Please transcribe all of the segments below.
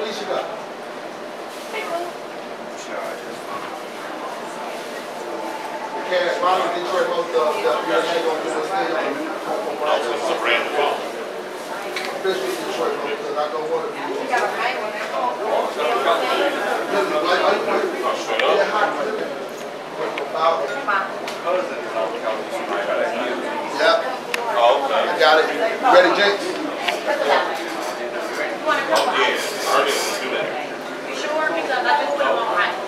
piece you got? Cash, why don't Detroit most of the ain't gonna do this thing It's a brand new phone. Especially Detroit most, because I don't want to be. You got a right one. Yep. Oh, okay. I got it. Ready, Jakes? Oh, yeah. Earlier, let's do that. You sure? Because I just put them on right.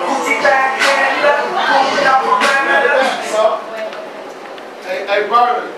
Hey, Barter.